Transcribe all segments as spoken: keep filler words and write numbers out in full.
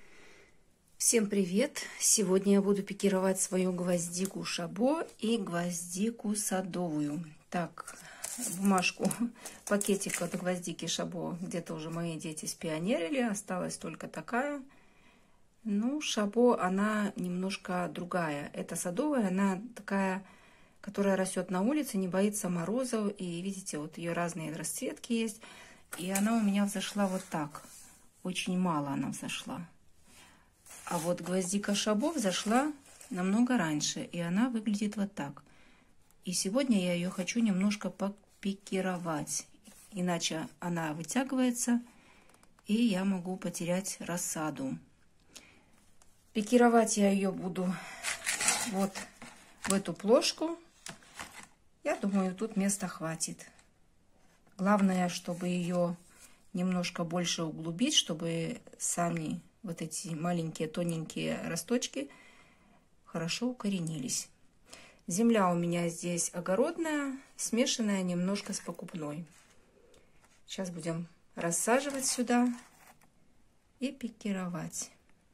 Всем привет! Сегодня я буду пикировать свою гвоздику шабо и гвоздику садовую. Так, бумажку, пакетик от гвоздики шабо где-то уже мои дети спионерили, осталась только такая. Ну, шабо, она немножко другая. Это садовая, она такая, которая растет на улице, не боится морозов. И видите, вот ее разные расцветки есть. И она у меня взошла вот так. Очень мало она взошла. А вот гвоздика шабо взошла намного раньше. И она выглядит вот так. И сегодня я ее хочу немножко попикировать. Иначе она вытягивается, и я могу потерять рассаду. Пикировать я ее буду вот в эту плошку. Я думаю, тут места хватит. Главное, чтобы ее немножко больше углубить, чтобы сами вот эти маленькие тоненькие росточки хорошо укоренились. Земля у меня здесь огородная, смешанная немножко с покупной. Сейчас будем рассаживать сюда и пикировать.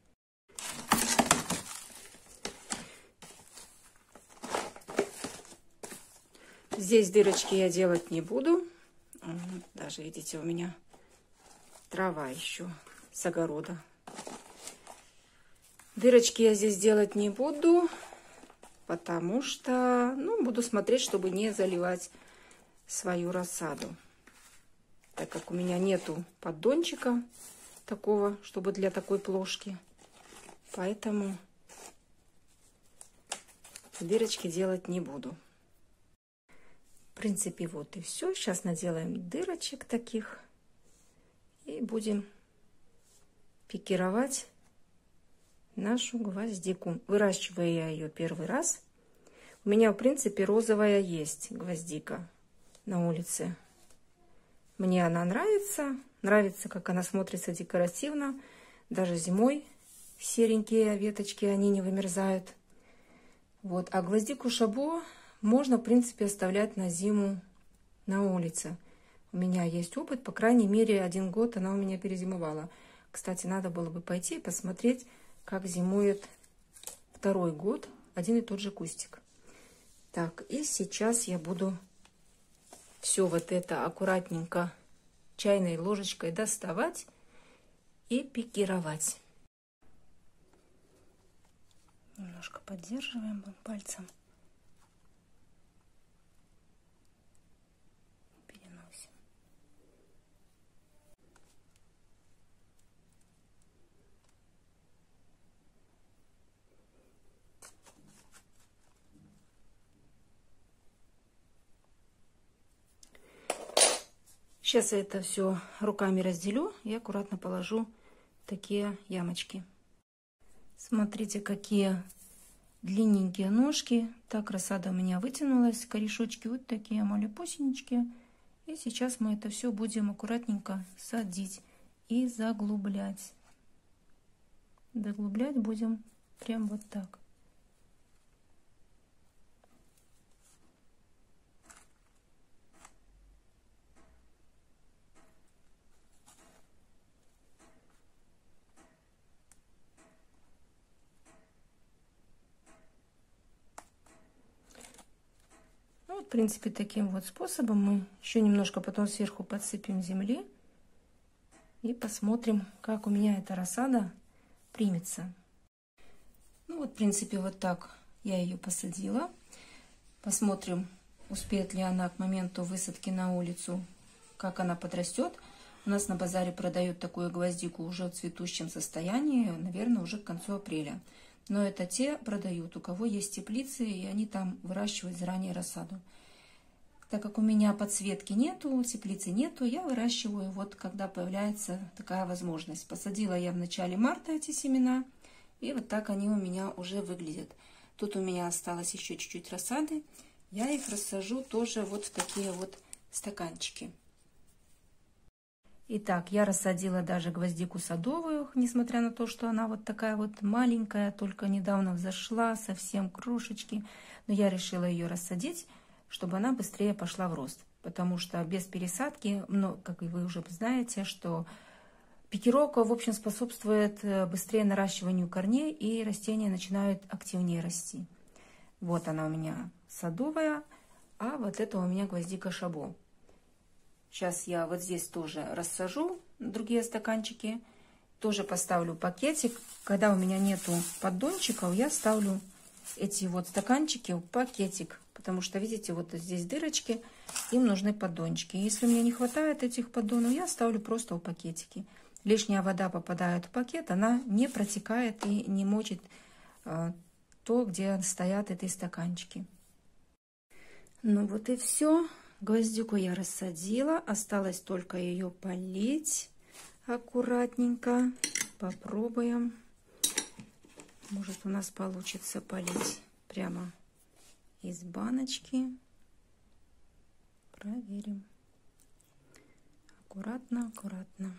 Здесь дырочки я делать не буду. Даже, видите, у меня трава еще с огорода. Дырочки я здесь делать не буду, потому что, ну, буду смотреть, чтобы не заливать свою рассаду. Так как у меня нету поддончика такого, чтобы для такой плошки. Поэтому дырочки делать не буду. В принципе, вот и все. Сейчас наделаем дырочек таких. И будем пикировать нашу гвоздику. Выращиваю я ее первый раз. У меня, в принципе, розовая есть гвоздика на улице. Мне она нравится. Нравится, как она смотрится декоративно. Даже зимой серенькие веточки, они не вымерзают. Вот. А гвоздику шабо можно, в принципе, оставлять на зиму на улице. У меня есть опыт, по крайней мере, один год она у меня перезимовала. Кстати, надо было бы пойти и посмотреть, как зимует второй год один и тот же кустик. Так, и сейчас я буду все вот это аккуратненько чайной ложечкой доставать и пикировать. Немножко поддерживаем пальцем. Переносим. Сейчас я это все руками разделю и аккуратно положу в такие ямочки. Смотрите, какие длинненькие ножки. Так рассада у меня вытянулась. Корешочки вот такие малюпусенечки. И сейчас мы это все будем аккуратненько садить и заглублять. Заглублять будем прям вот так. Ну, в принципе, таким вот способом мы еще немножко потом сверху подсыпем земли и посмотрим, как у меня эта рассада примется. Ну вот, в принципе, вот так я ее посадила. Посмотрим, успеет ли она к моменту высадки на улицу, как она подрастет. У нас на базаре продают такую гвоздику уже в цветущем состоянии, наверное, уже к концу апреля. Но это те продают, у кого есть теплицы, и они там выращивают заранее рассаду. Так как у меня подсветки нету, теплицы нету, я выращиваю вот когда появляется такая возможность. Посадила я в начале марта эти семена, и вот так они у меня уже выглядят. Тут у меня осталось еще чуть-чуть рассады. Я их рассажу тоже вот в такие вот стаканчики. Итак, я рассадила даже гвоздику садовую, несмотря на то, что она вот такая вот маленькая, только недавно взошла, совсем крошечки. Но я решила ее рассадить, чтобы она быстрее пошла в рост. Потому что без пересадки, ну, как и вы уже знаете, что Пикировка, в общем, способствует быстрее наращиванию корней, и растения начинают активнее расти. Вот она у меня садовая, а вот это у меня гвоздика шабо. Сейчас я вот здесь тоже рассажу другие стаканчики, тоже поставлю пакетик. Когда у меня нету поддончиков, я ставлю эти вот стаканчики в пакетик, потому что, видите, вот здесь дырочки, им нужны поддончики. Если мне не хватает этих поддонов, я ставлю просто в пакетики. Лишняя вода попадает в пакет, она не протекает и не мочит э, то, где стоят эти стаканчики. Ну вот и все. Гвоздику я рассадила, осталось только ее полить аккуратненько. Попробуем. Может, у нас получится полить прямо из баночки. Проверим. Аккуратно, аккуратно.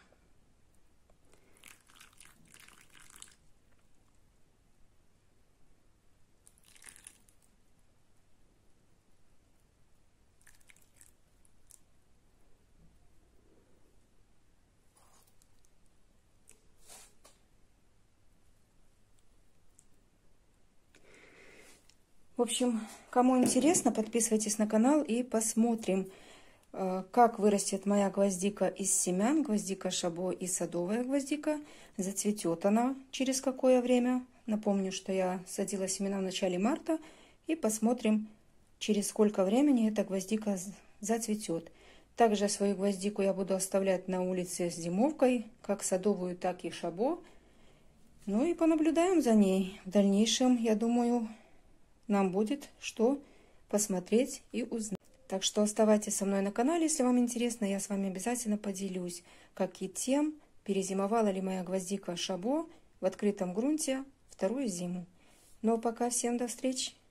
В общем, кому интересно, подписывайтесь на канал и посмотрим, как вырастет моя гвоздика из семян, гвоздика шабо и садовая гвоздика. Зацветет она через какое время. Напомню, что я садила семена в начале марта. И посмотрим, через сколько времени эта гвоздика зацветет. Также свою гвоздику я буду оставлять на улице с зимовкой, как садовую, так и шабо. Ну и понаблюдаем за ней. В дальнейшем, я думаю, нам будет что посмотреть и узнать. Так что оставайтесь со мной на канале, если вам интересно. Я с вами обязательно поделюсь, как и тем, перезимовала ли моя гвоздика шабо в открытом грунте вторую зиму. Ну а пока всем до встречи!